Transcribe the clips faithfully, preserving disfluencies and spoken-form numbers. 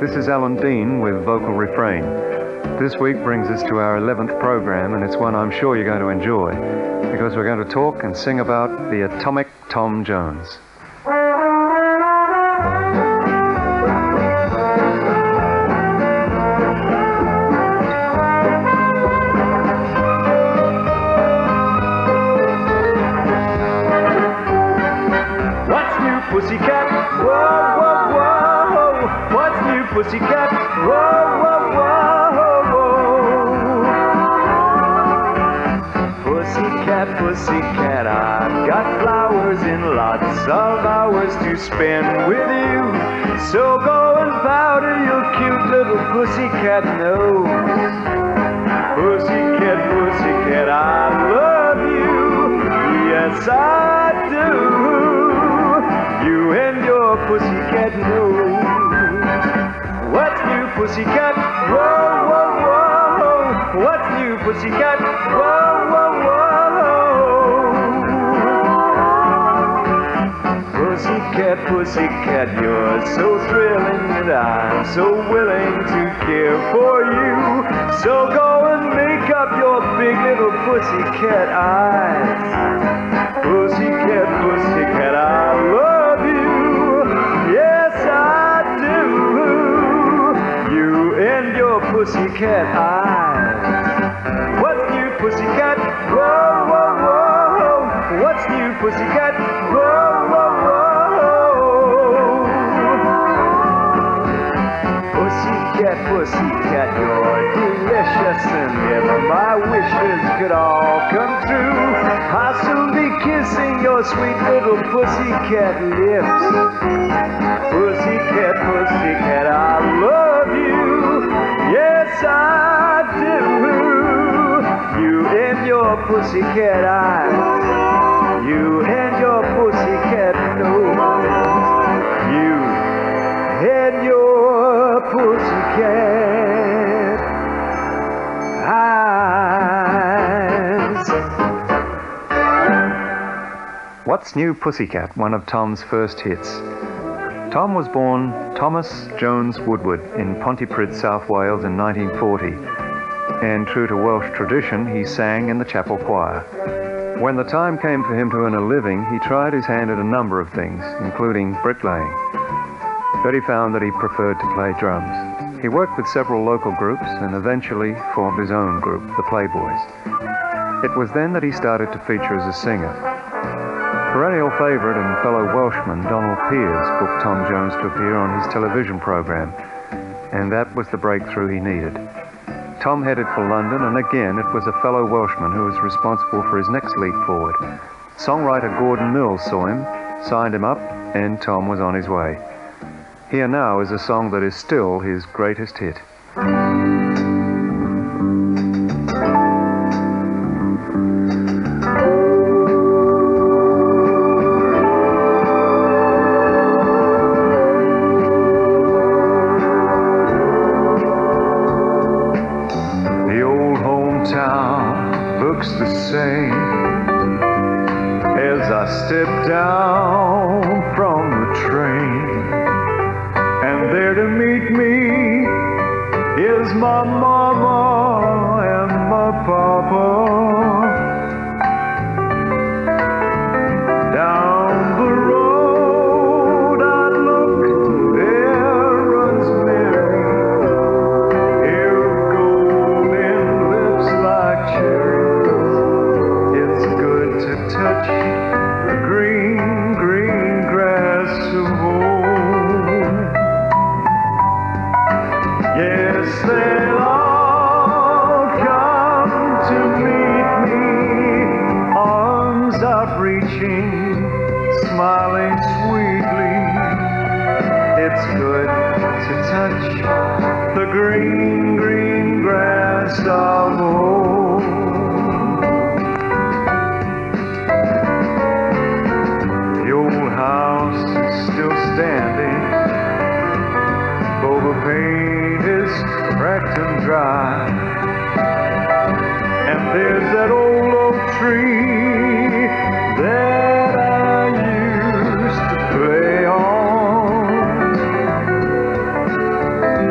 this is Alan Dean with Vocal Refrain. This week brings us to our eleventh program, and it's one I'm sure you're going to enjoy, because we're going to talk and sing about the atomic Tom Jones. Pussycat, whoa, whoa, whoa. What's new, pussycat? Whoa, whoa, whoa. Pussycat, pussycat, I've got flowers in lots of hours to spend with you. So go and powder your cute little pussycat nose. Pussycat, pussycat, I love you. Yes, I do. You and your pussycat nose. What's new, pussycat? Whoa, whoa, whoa. What's new, pussycat? Whoa, whoa, whoa. Pussycat, pussycat, you're so thrilling and I'm so willing to care for you. So go and make up your big little pussycat eyes. Pussycat, pussycat, I love you. Yes, I do. You and your pussycat eyes. What's new, pussycat? Whoa, whoa, whoa. What's new, pussycat? Whoa, whoa, whoa. Pussycat, pussycat, you're delicious, and if my wishes could all come true, I'll soon be kissing your sweet little pussycat lips. Pussycat, pussycat, I love you. Yes, I do. You and your pussycat eyes. You and your pussycat nose. You and your pussycat eyes. What's New, Pussycat, one of Tom's first hits. Tom was born Thomas Jones Woodward in Pontypridd, South Wales in nineteen forty, and true to Welsh tradition, he sang in the chapel choir. When the time came for him to earn a living, he tried his hand at a number of things, including bricklaying, but he found that he preferred to play drums. He worked with several local groups and eventually formed his own group, the Playboys. It was then that he started to feature as a singer. Perennial favourite and fellow Welshman Donald Pearce booked Tom Jones to appear on his television programme, and that was the breakthrough he needed. Tom headed for London, and again it was a fellow Welshman who was responsible for his next leap forward. Songwriter Gordon Mills saw him, signed him up, and Tom was on his way. Here now is a song that is still his greatest hit. Looks the same as I step down from the train, and there to meet me is my mama and my papa. Down the road I look, there runs Mary, hair golden, lips like cherry. Touch the green, green grass of home. Yes, they'll all come to meet me, arms outreaching, smiling sweetly. It's good to touch the green, green grass of home. Still standing, though the paint is cracked and dry, and there's that old oak tree that I used to play on.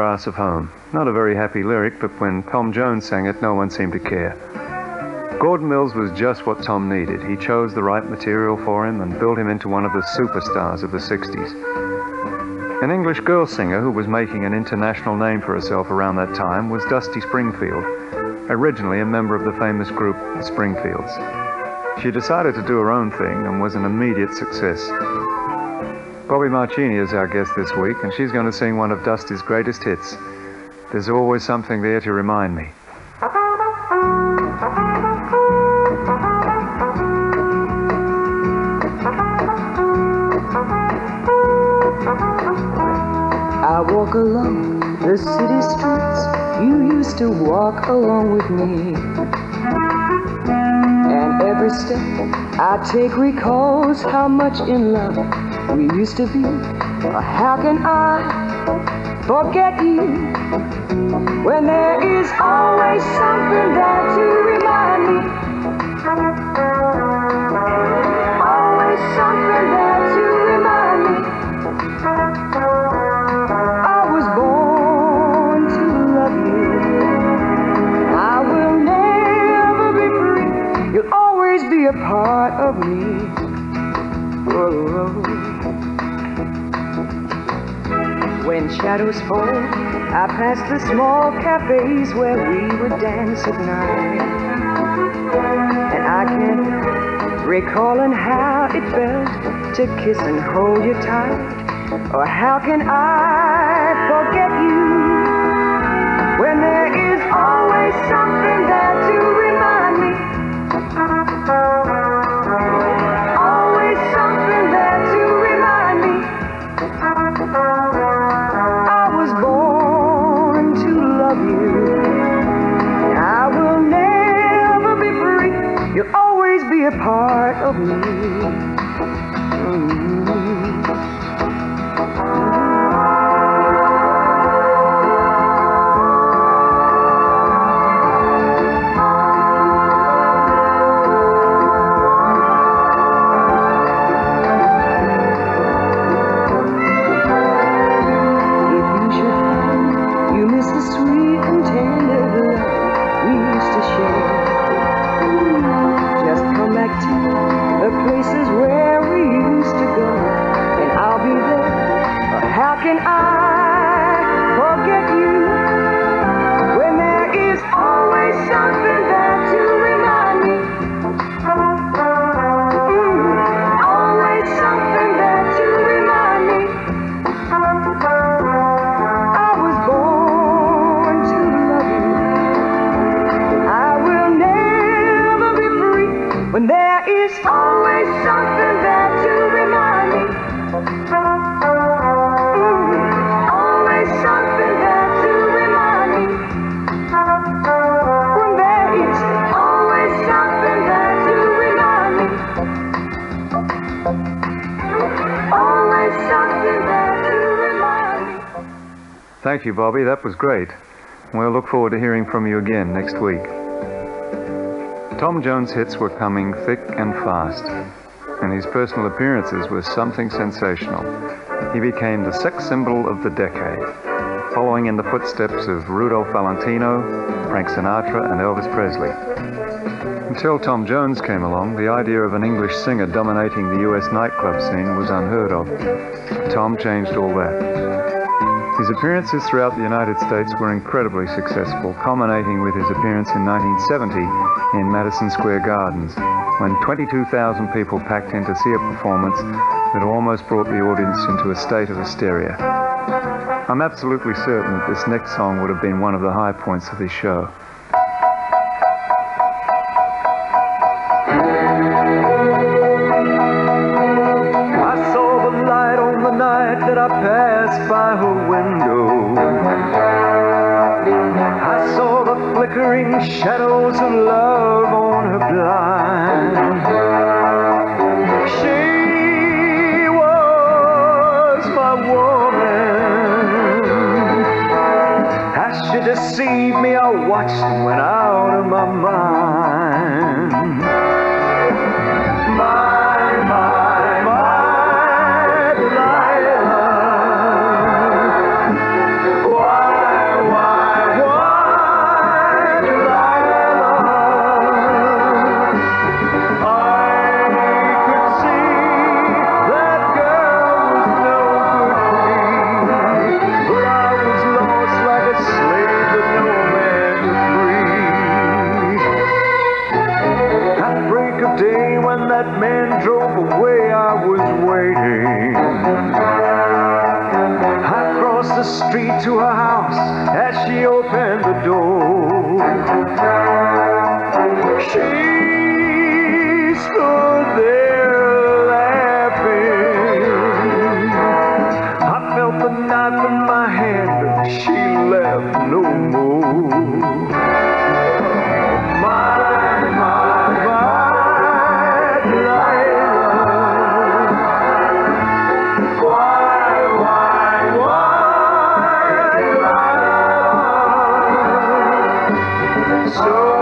grass of home. Not a very happy lyric, but when Tom Jones sang it, no one seemed to care. Gordon Mills was just what Tom needed. He chose the right material for him and built him into one of the superstars of the sixties. An English girl singer who was making an international name for herself around that time was Dusty Springfield, originally a member of the famous group the Springfields. She decided to do her own thing and was an immediate success. Bobby Marchini is our guest this week, and she's going to sing one of Dusty's greatest hits, There's Always Something There to Remind Me. I walk along the city streets, you used to walk along with me. And every step I take recalls how much in love we used to be. Or how can I forget you when there is always something there to remind me? Always something there to remind me. I was born to love you. I will never be free. You'll always be a part of me. Whoa. When shadows fall, I pass the small cafes where we would dance at night. And I can't help recalling how it felt to kiss and hold you tight. Or how can I forget you when there is always something there to remind me? Always something there to remind me. I was born to love you. I will never be free. You'll always be a part of me. Mm-hmm. Thank you, Bobby. That was great. We'll look forward to hearing from you again next week. Tom Jones' hits were coming thick and fast, and his personal appearances were something sensational. He became the sex symbol of the decade, following in the footsteps of Rudolph Valentino, Frank Sinatra, and Elvis Presley. Until Tom Jones came along, the idea of an English singer dominating the U S nightclub scene was unheard of. Tom changed all that. His appearances throughout the United States were incredibly successful, culminating with his appearance in nineteen seventy in Madison Square Gardens, when twenty-two thousand people packed in to see a performance that almost brought the audience into a state of hysteria. I'm absolutely certain that this next song would have been one of the high points of this show. That I passed by her window, I saw the flickering shadows of love on her blind. She was my woman. As she deceived me, I watched and went out of my mind. My, my, my Why I crossed the street to her house as she opened the door. She stood there laughing. I felt the knife in my hand and she laughed no more. My, my, my Delilah. Why, why, why Delilah? So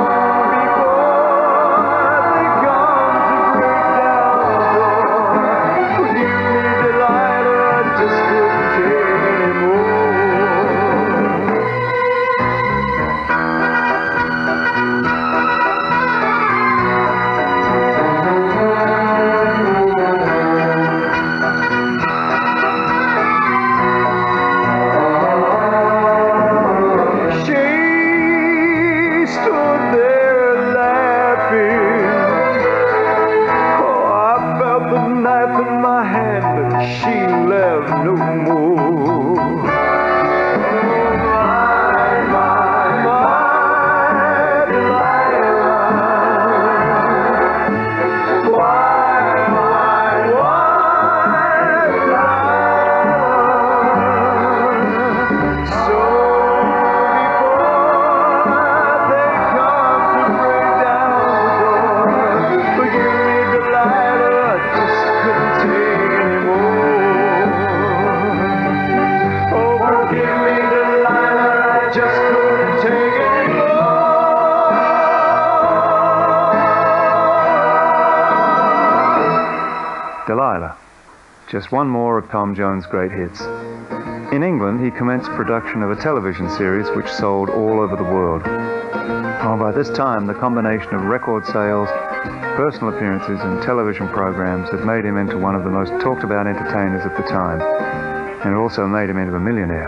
Delilah, just one more of Tom Jones' great hits. In England, he commenced production of a television series which sold all over the world. Oh, by this time, the combination of record sales, personal appearances and television programs had made him into one of the most talked about entertainers at the time, and it also made him into a millionaire.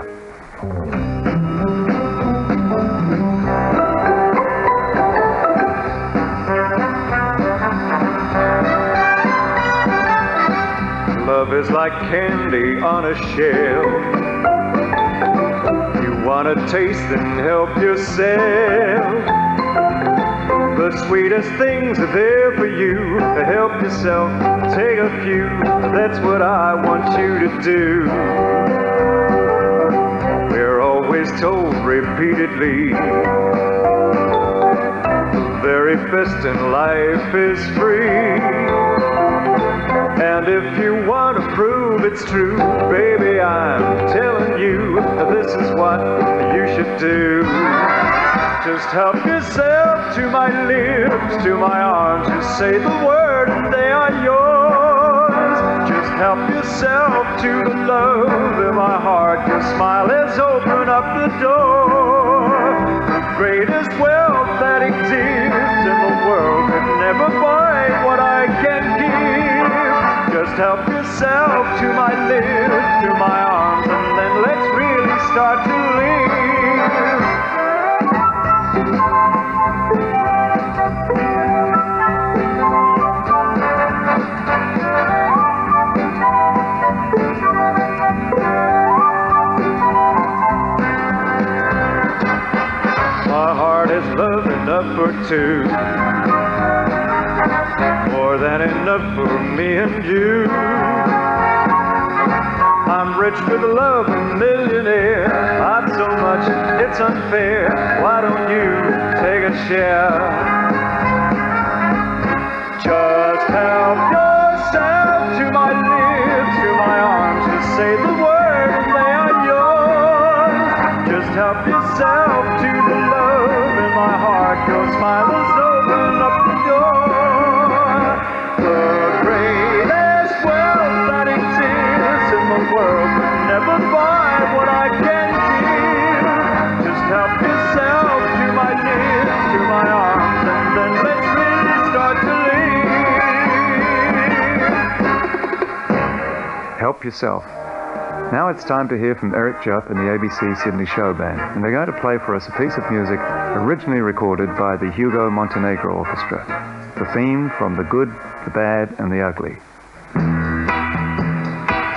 Love is like candy on a shelf. You want to taste and help yourself. The sweetest things are there for you. Help yourself, take a few. That's what I want you to do. We're always told repeatedly, the very best in life is free. And if you want to prove it's true, baby, I'm telling you, this is what you should do. Just help yourself to my lips, to my arms, just say the word and they are yours. Just help yourself to the love in my heart, your smile has opened up the door. The greatest wealth that exists in the world could never buy what I can give. Just help yourself to my lips, to my arms, and then let's really start to live. My heart is love enough for two, more than enough for me and you. I'm rich with love, a millionaire. I've so much, it's unfair. Why don't you take a share? Just help yourself to my lips, to my arms. Just say the word and they are yours. Just help yourself to the love in my heart. Your smile has opened up the door. The greatest wealth that exists in the world could never buy what I can give. Just help yourself to my lips, to my arms, and then let's really start to live. Help yourself. Now it's time to hear from Eric Jupp and the A B C Sydney Showband, and they're going to play for us a piece of music originally recorded by the Hugo Montenegro Orchestra, the theme from The Good, the Bad and the Ugly.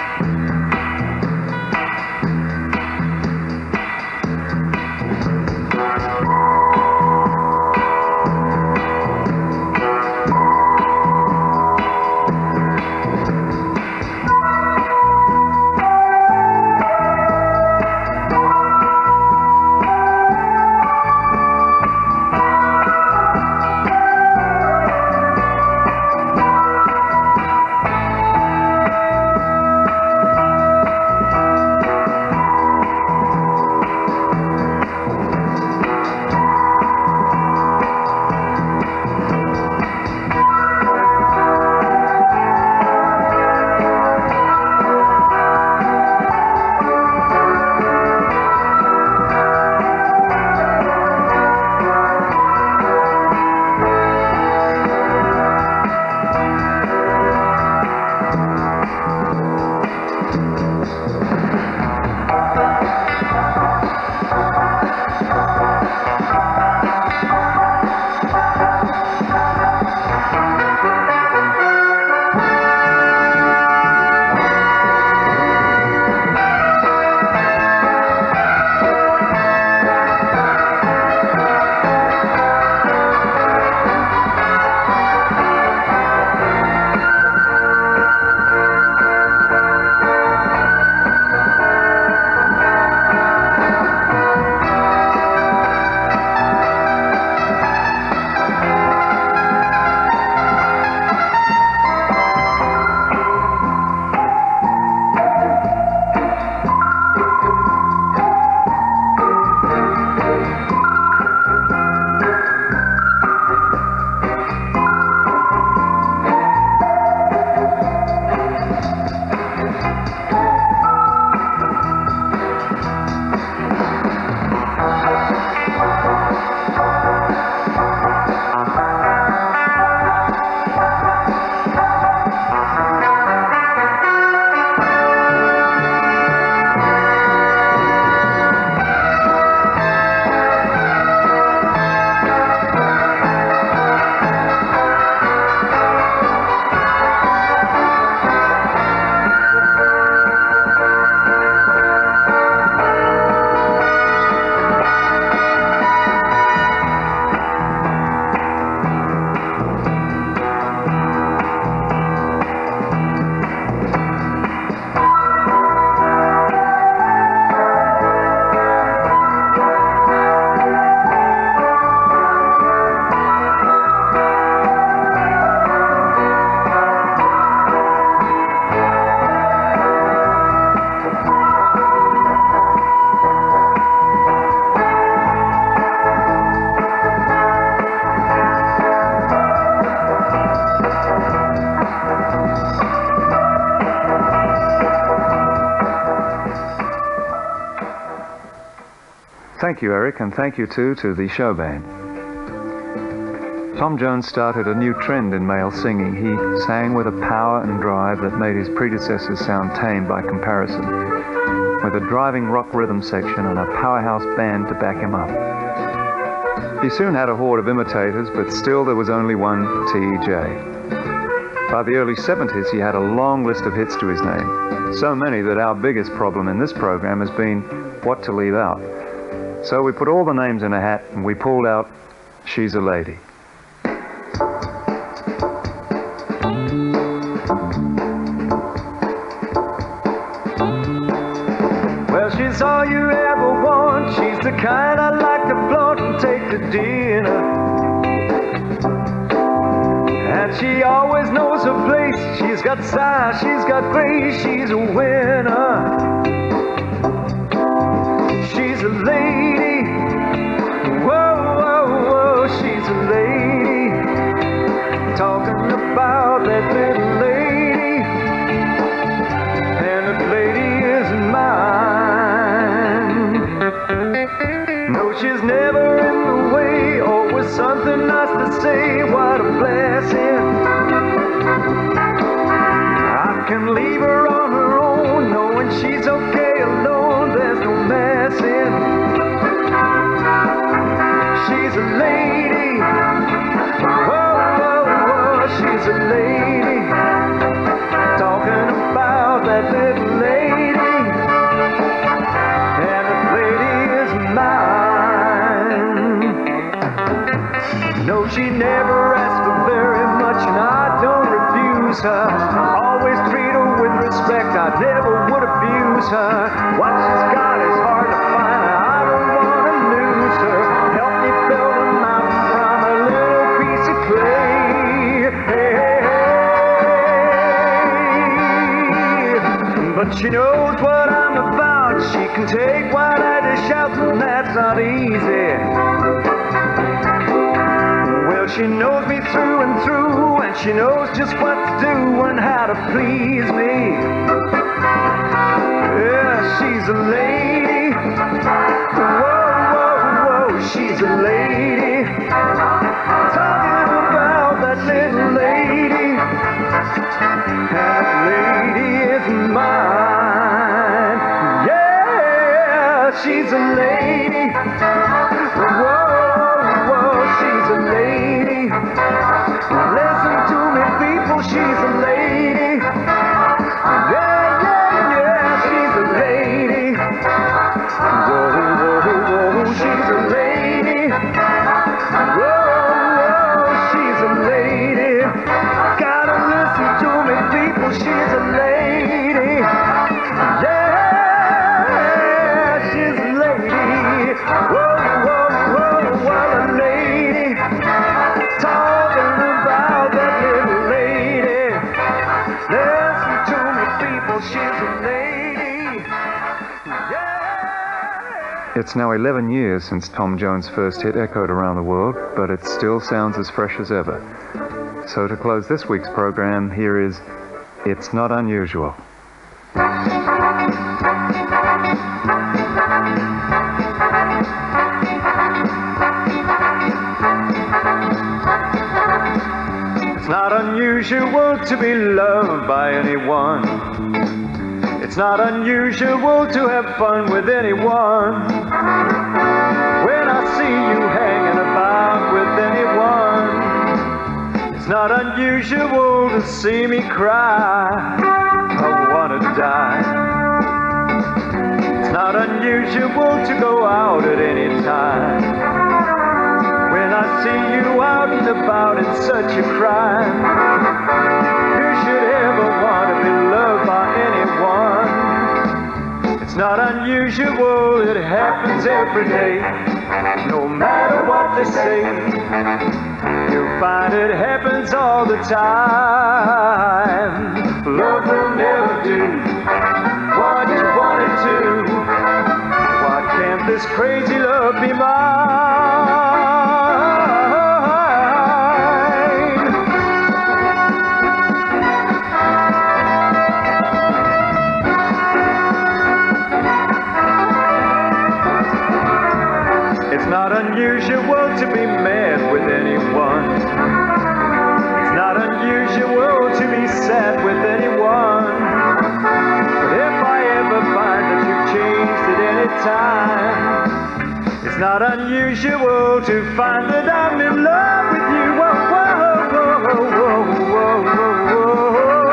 Thank you, Eric, and thank you too to the Showband. Tom Jones started a new trend in male singing. He sang with a power and drive that made his predecessors sound tame by comparison, with a driving rock rhythm section and a powerhouse band to back him up. He soon had a horde of imitators, but still there was only one T E J. By the early seventies, he had a long list of hits to his name, so many that our biggest problem in this program has been what to leave out. So we put all the names in a hat and we pulled out She's a Lady. Well, she's all you ever want. She's the kind I like to flaunt and take to dinner. And she always knows her place. She's got style, she's got grace, she's a winner. She's a lady. Whoa, whoa, whoa, she's a lady. Talking about that little lady. And that lady is mine. No, she's never in the way, always something nice to say. What a blessing. I can leave her on her own, knowing she's okay alone. There's no messing. She's a lady. Whoa, whoa, whoa, she's a lady. Talking about that little lady. And that lady is mine. No, she never asks for very much, and I don't refuse her. Always treat her with respect, I never would abuse her. What she's got is hard to find, I don't want to lose her. Help me build a mountain from a little piece of clay. Hey, hey, hey. But she knows what I'm about. She can take what I dish out, and that's not easy. Well, she knows me through and through, and she knows just what to do and how to please me. Yeah, she's a lady. Whoa, whoa, whoa, she's a lady. Talking about that little lady. And that lady is mine. Yeah, she's a lady. Whoa, whoa, she's a lady. Listen to me, people, she's a lady. Yeah, yeah, yeah, she's a lady. Whoa, whoa, whoa, she's a lady. Whoa, whoa, she's a lady. Gotta listen to me, people, she's a lady. Yeah, she's a lady. Whoa, whoa, whoa, what a lady. Talking about that little lady. Listen to me, people, she's a lady. Yeah. It's now eleven years since Tom Jones' first hit echoed around the world, but it still sounds as fresh as ever. So to close this week's program, here is It's Not Unusual. It's not unusual to be loved by anyone. It's not unusual to have fun with anyone. When I see you hanging about with anyone, it's not unusual to see me cry. I wanna die. It's not unusual to go out at any time. When I see you out and about, it's such a crime. Who should ever want to be loved by anyone? It's not unusual, it happens every day. No matter what they say, you'll find it happens all the time. Love will never do what you want it to. Why can't this crazy love be mine? to be mad with anyone. It's not unusual to be sad with anyone. But if I ever find that you've changed at any time, it's not unusual to find that I'm in love with you. Whoa, whoa, whoa, whoa, whoa, whoa,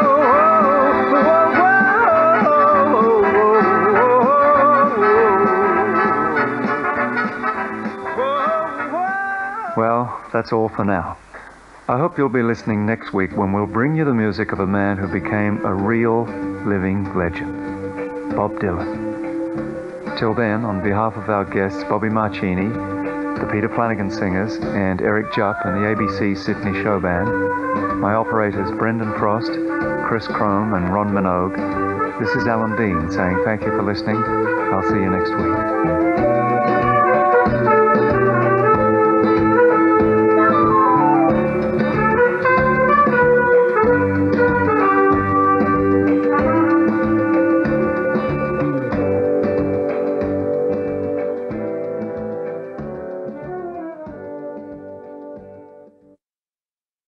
whoa. Well, that's all for now. I hope you'll be listening next week when we'll bring you the music of a man who became a real living legend, Bob Dylan. Till then, on behalf of our guests Bobby Marchini, the Peter Flanagan Singers, and Eric Jupp and the A B C Sydney Showband, my operators Brendan Frost, Chris Crome and Ron Minogue, this is Alan Dean saying thank you for listening. I'll see you next week.